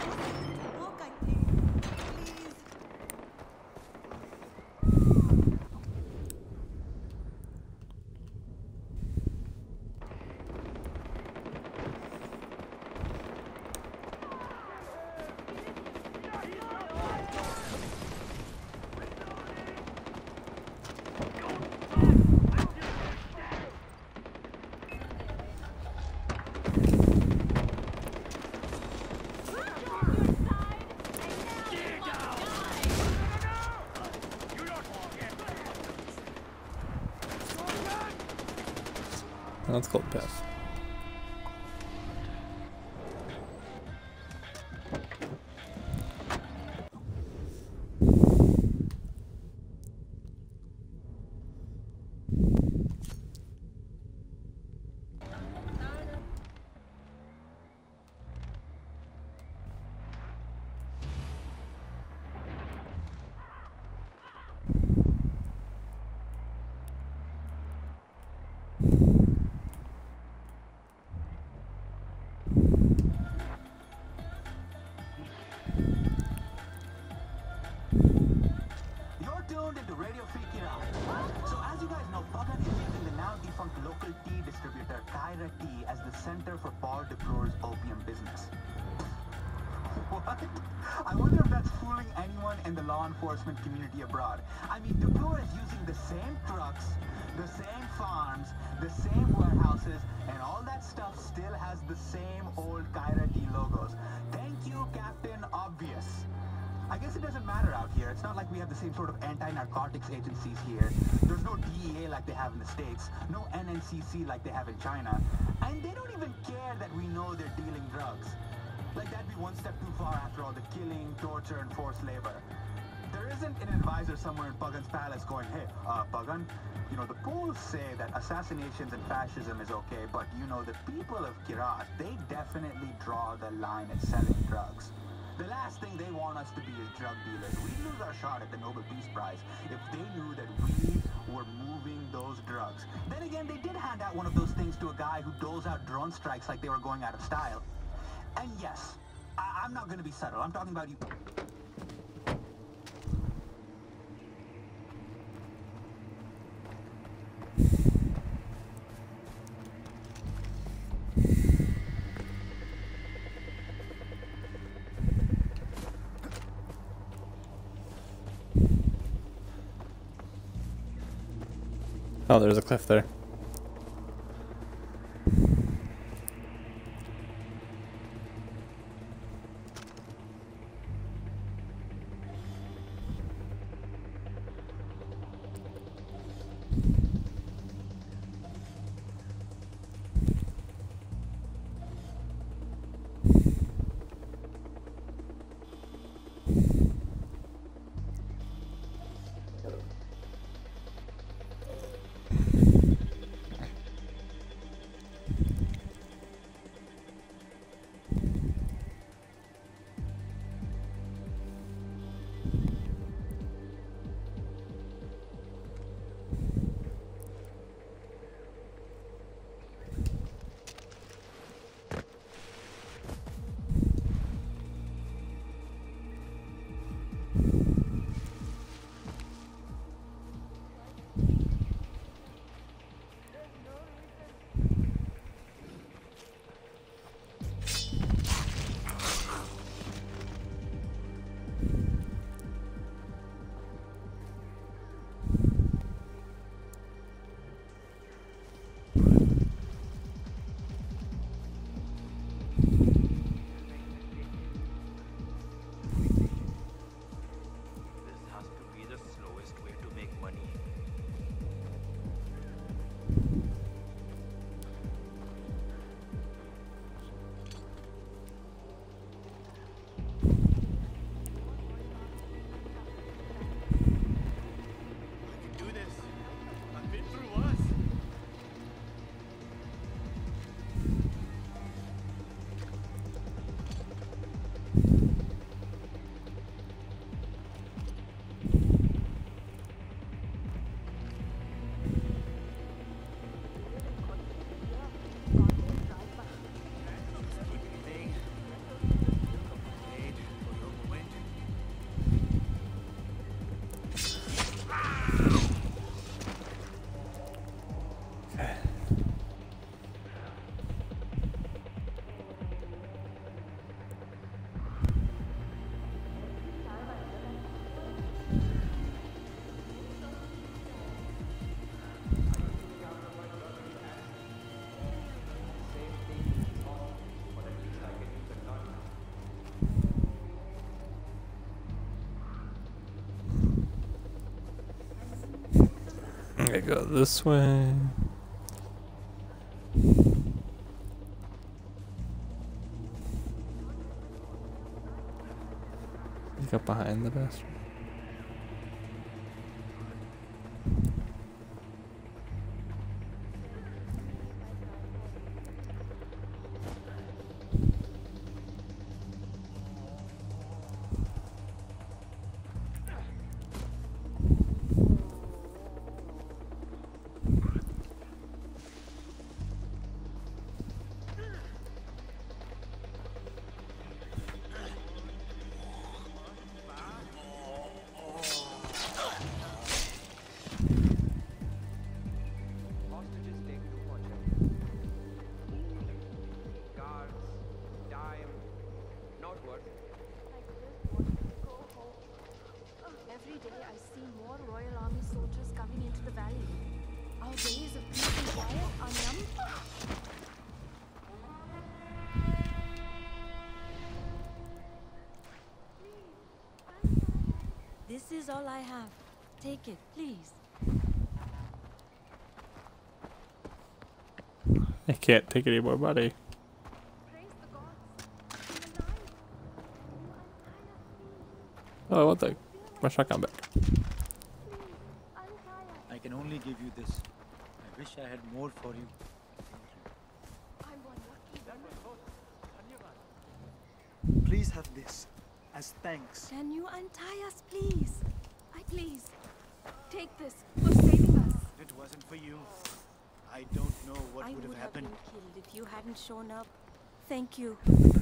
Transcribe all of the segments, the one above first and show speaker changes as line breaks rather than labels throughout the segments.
Walk, I think. Please.
That's called Beth.
You're tuned into Radio Free Kira. So as you guys know, Pagan is using the now defunct local tea distributor Kyra Tea as the center for Paul DeClore's opium business. What? I wonder if that's fooling anyone in the law enforcement community abroad. I mean, DeClore is using the same trucks, the same farms, the same warehouses, and all that stuff still has the same old Kyra Tea logos. Thank you, Captain Obvious. I guess it doesn't matter out here. It's not like we have the same sort of anti-narcotics agencies here. There's no DEA like they have in the States, no NNCC like they have in China, and they don't even care that we know they're dealing drugs. Like, that'd be one step too far after all the killing, torture, and forced labor. There isn't an advisor somewhere in Pagan's palace going, hey, Pagan, you know, the polls say that assassinations and fascism is okay, but, you know, the people of Kirat, they definitely draw the line at selling drugs. The last thing they want us to be is drug dealers. We'd lose our shot at the Nobel Peace Prize if they knew that we were moving those drugs. Then again, they did hand out one of those things to a guy who doles out drone strikes like they were going out of style. And yes, I'm not going to be subtle. I'm talking about you.
Oh, there's a cliff there. Okay, go this way. Sneak up behind the bastard.
Hostages taken to Porsche. Guards, dime, not worth it.
I just wanted to go home. Every day I see more Royal Army soldiers coming into the valley. Our days of peace and quiet are numbered.
This is all I have. Take it, please.
I can't take it anymore, buddy.
Praise the gods. I'm alive.
Oh, what the? My shotgun back.
I can only give you this. I wish I had more for you.
I'm one lucky woman.
Please have this as thanks.
Can you untie us, please?
Please, take this for saving us.
If it wasn't for you, I don't know what
I
would have happened.
been killed if you hadn't shown up. Thank you.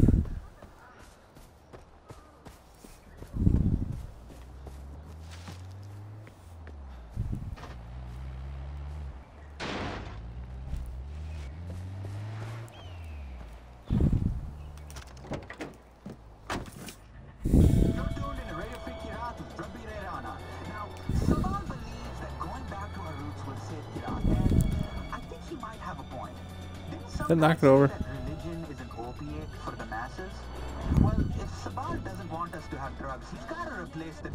You're tuned in to Radio Free Kirat with Rabbi Rana. Now, Sabal believes that going back to our roots will save Kirat, and I think he might have a point. Didn't some
Then knock
guy
it over.
say that religion is an opiate for the masses? Well, if Sabal doesn't want us to have drugs, he's got to replace the...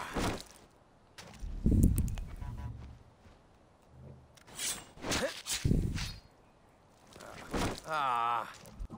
Ah.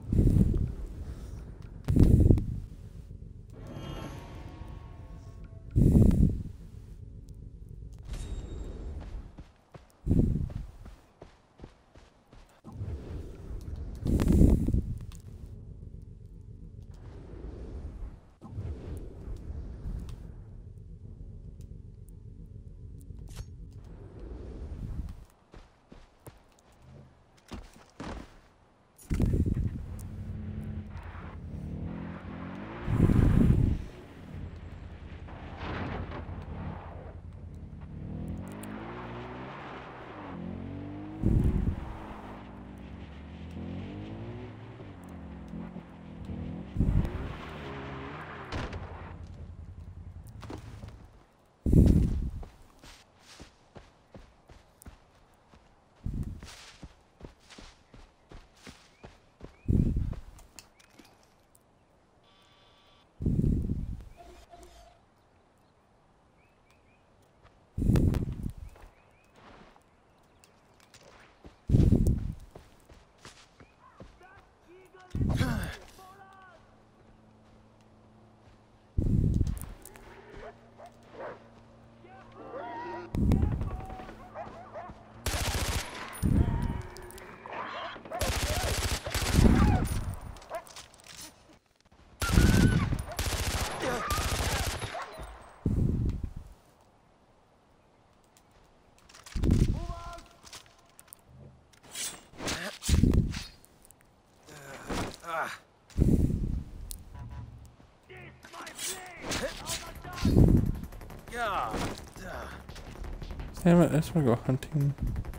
Damn it, I just want to go hunting.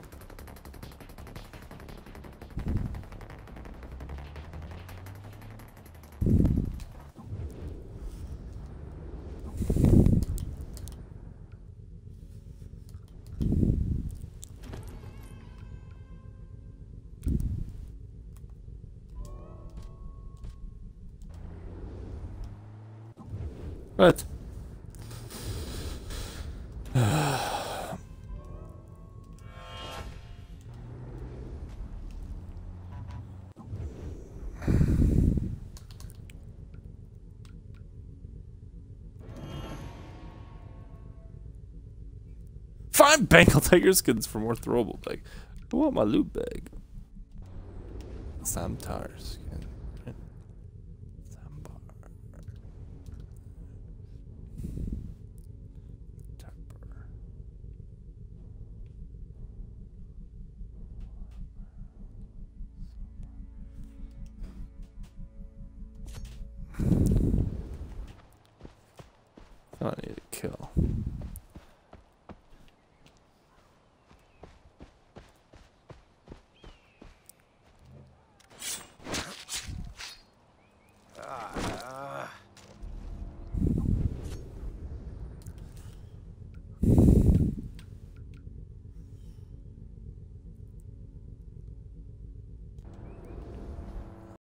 What? Fine, bank. I'll take your skins for more throwable bag. I want my loot bag. Sam tire skin.